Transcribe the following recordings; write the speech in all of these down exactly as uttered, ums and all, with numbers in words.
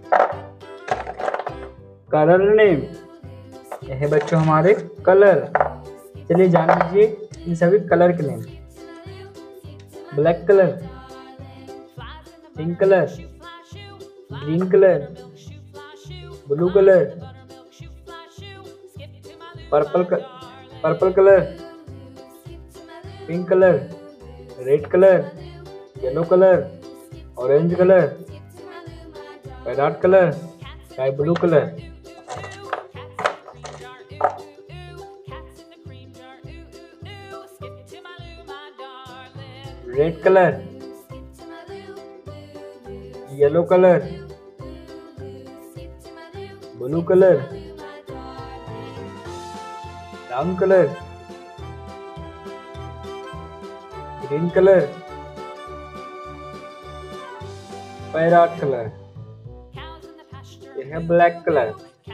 Colour name, ये है बच्चों हमारे कलर। चलिए जान लीजिए इन सभी कलर के name. Black colour, pink colour, green colour, blue colour, purple purple colour, pink colour, red colour, yellow colour, orange colour, red colour, sky blue colour. Red colour, yellow colour, blue colour, brown colour, green colour, parrot colour. यह है black colour.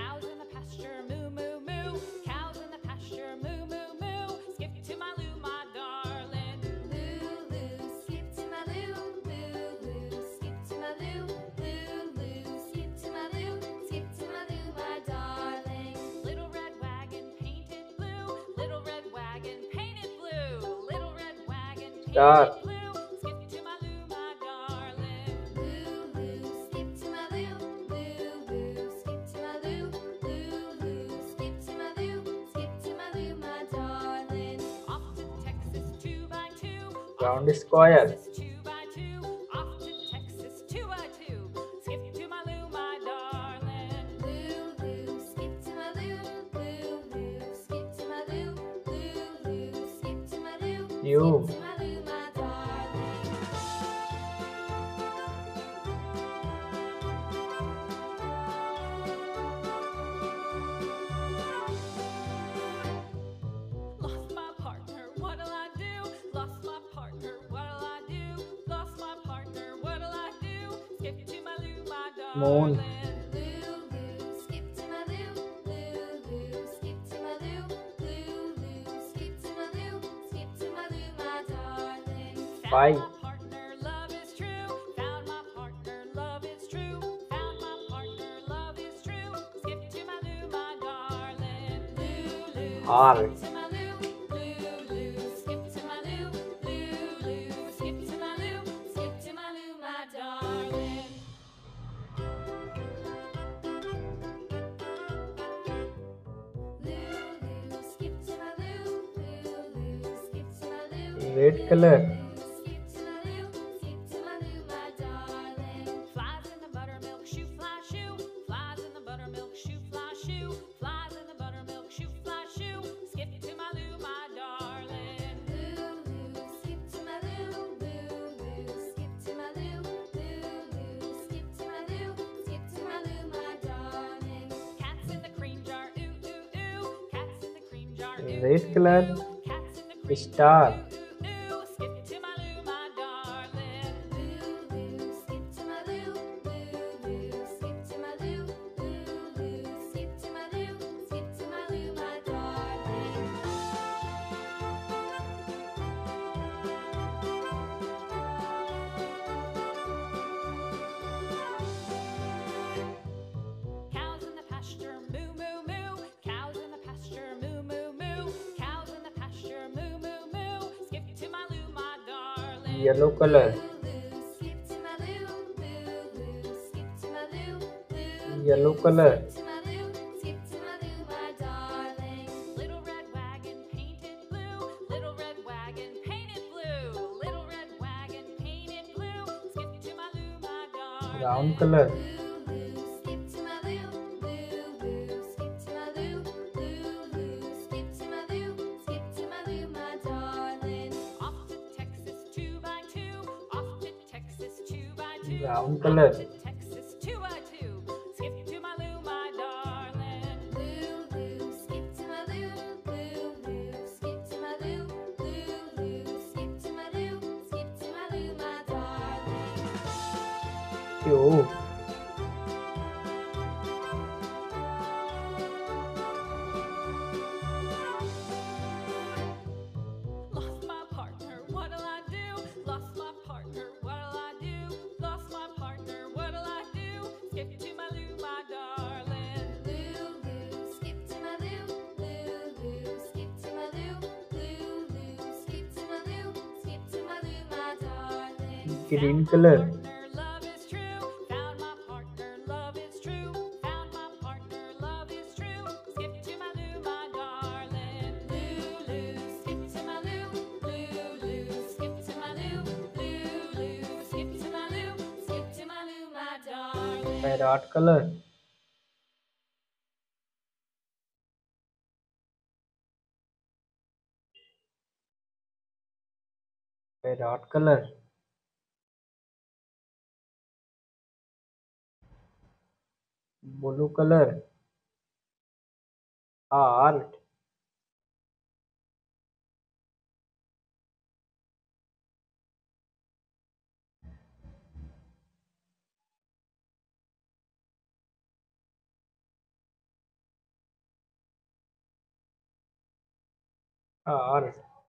Star, round square, cube, moon, pie, heart, red colour, red colour, star, yellow colour, yellow colour, brown colour, brown colour, क्यों Lost my partner, what'll I do? Lost my partner, what'll I do? Skip to my green color. Parrot color. Parrot color. Blue color. Heart. Heart.